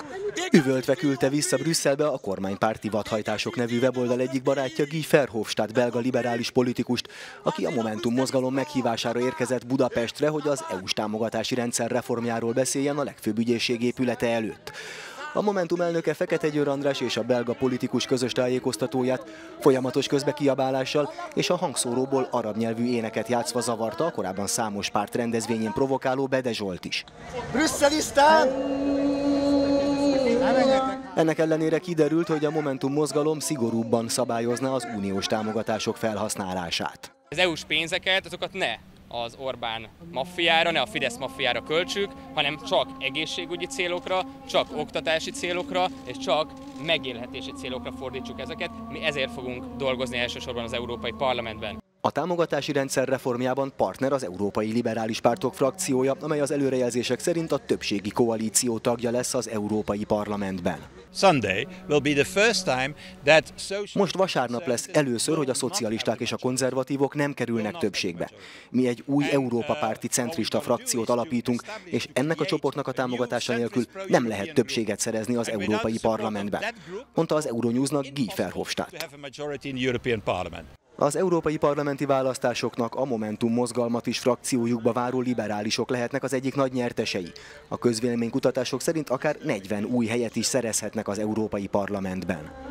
Üvöltve küldte vissza Brüsszelbe a kormánypárti Vadhajtások nevű weboldal egyik barátja Guy Verhofstadt belga liberális politikust, aki a Momentum mozgalom meghívására érkezett Budapestre, hogy az EU-s támogatási rendszer reformjáról beszéljen a legfőbb ügyészség épülete előtt. A Momentum elnöke Fekete Győr András és a belga politikus közös tájékoztatóját folyamatos közbekiabálással és a hangszóróból arab nyelvű éneket játszva zavarta a korábban számos párt rendezvényén provokáló Bede Zsolt is. Brüsszelisztán! Ennek ellenére kiderült, hogy a Momentum mozgalom szigorúbban szabályozná az uniós támogatások felhasználását. Az EU-s pénzeket, azokat ne az Orbán maffiára, ne a Fidesz maffiára költsük, hanem csak egészségügyi célokra, csak oktatási célokra és csak megélhetési célokra fordítsuk ezeket. Mi ezért fogunk dolgozni elsősorban az Európai Parlamentben. A támogatási rendszer reformjában partner az Európai Liberális Pártok frakciója, amely az előrejelzések szerint a többségi koalíció tagja lesz az Európai Parlamentben. Most vasárnap lesz először, hogy a szocialisták és a konzervatívok nem kerülnek többségbe. Mi egy új Európa-párti centrista frakciót alapítunk, és ennek a csoportnak a támogatása nélkül nem lehet többséget szerezni az Európai Parlamentben, mondta az Euronewsnak Guy Verhofstadt. Az európai parlamenti választásoknak a Momentum mozgalmat is frakciójukba váró liberálisok lehetnek az egyik nagy nyertesei. A közvéleménykutatások szerint akár 40 új helyet is szerezhetnek az Európai Parlamentben.